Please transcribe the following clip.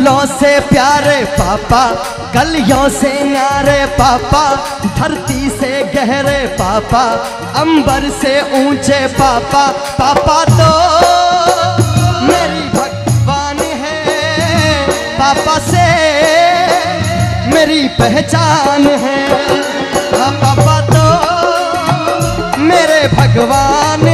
फूलों से प्यारे पापा, कलियों से न्यारे पापा, धरती से गहरे पापा, अंबर से ऊंचे पापा। पापा तो मेरी भगवान है, पापा से मेरी पहचान है। पापा तो मेरे भगवान